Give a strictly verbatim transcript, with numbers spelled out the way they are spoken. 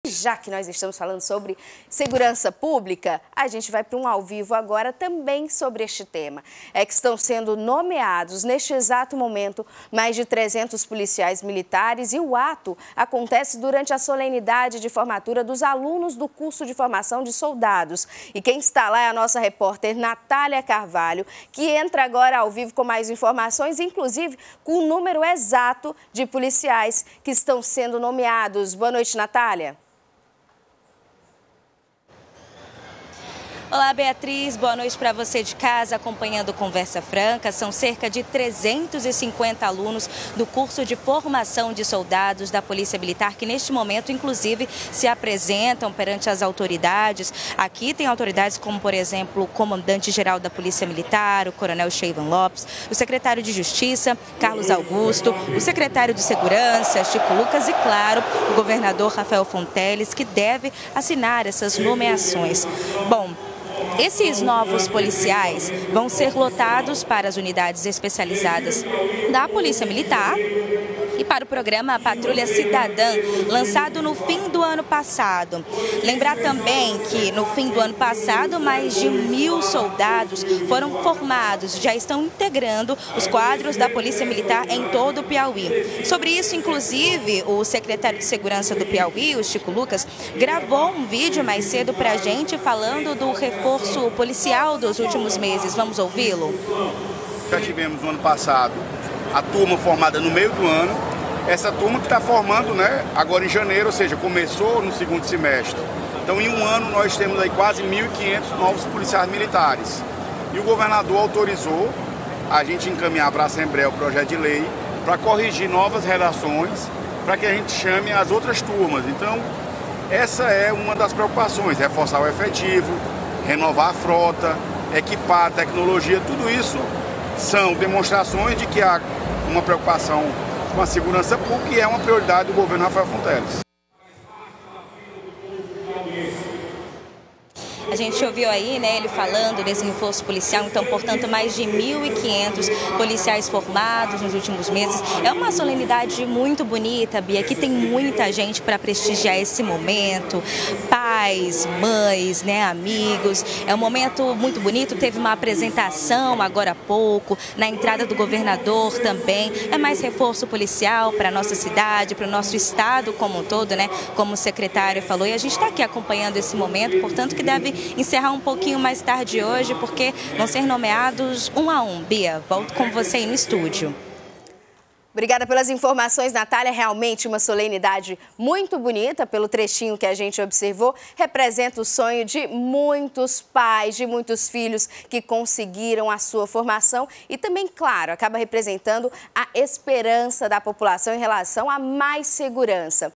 já que nós estamos falando sobre segurança pública, a gente vai para um ao vivo agora também sobre este tema. É que estão sendo nomeados neste exato momento mais de trezentos policiais militares e o ato acontece durante a solenidade de formatura dos alunos do curso de formação de soldados. E quem está lá é a nossa repórter Natália Carvalho, que entra agora ao vivo com mais informações, inclusive com o número exato de policiais que estão sendo nomeados. Boa noite, Natália. Olá, Beatriz. Boa noite para você de casa acompanhando Conversa Franca. São cerca de trezentos e cinquenta alunos do curso de formação de soldados da Polícia Militar que neste momento, inclusive, se apresentam perante as autoridades. Aqui tem autoridades como, por exemplo, o comandante-geral da Polícia Militar, o coronel Cheivan Lopes, o secretário de Justiça, Carlos Augusto, o secretário de Segurança, Chico Lucas e, claro, o governador Rafael Fonteles, que deve assinar essas nomeações. Bom, esses novos policiais vão ser lotados para as unidades especializadas da Polícia Militar e para o programa Patrulha Cidadã, lançado no fim do ano passado. Lembrar também que no fim do ano passado, mais de mil soldados foram formados, já estão integrando os quadros da Polícia Militar em todo o Piauí. Sobre isso, inclusive, o secretário de Segurança do Piauí, o Chico Lucas, gravou um vídeo mais cedo para a gente falando do reforço policial dos últimos meses. Vamos ouvi-lo? Já tivemos no ano passado a turma formada no meio do ano, essa turma que está formando, né, agora em janeiro, ou seja, começou no segundo semestre. Então, em um ano, nós temos aí quase mil e quinhentos novos policiais militares. E o governador autorizou a gente encaminhar para a Assembleia o projeto de lei para corrigir novas redações, para que a gente chame as outras turmas. Então, essa é uma das preocupações, reforçar o efetivo, renovar a frota, equipar a tecnologia, tudo isso são demonstrações de que há uma preocupação com a segurança pública e é uma prioridade do governo Rafael Fonteles. A gente ouviu aí, né, ele falando desse reforço policial, então, portanto, mais de mil e quinhentos policiais formados nos últimos meses. É uma solenidade muito bonita, Bia, aqui tem muita gente para prestigiar esse momento, pais, mães, né, amigos. É um momento muito bonito, teve uma apresentação agora há pouco, na entrada do governador também. É mais reforço policial para a nossa cidade, para o nosso estado como um todo, né, como o secretário falou. E a gente está aqui acompanhando esse momento, portanto, que deve encerrar um pouquinho mais tarde hoje, porque vão ser nomeados um a um. Bia, volto com você aí no estúdio. Obrigada pelas informações, Natália. Realmente uma solenidade muito bonita, pelo trechinho que a gente observou. Representa o sonho de muitos pais, de muitos filhos que conseguiram a sua formação e também, claro, acaba representando a esperança da população em relação a mais segurança.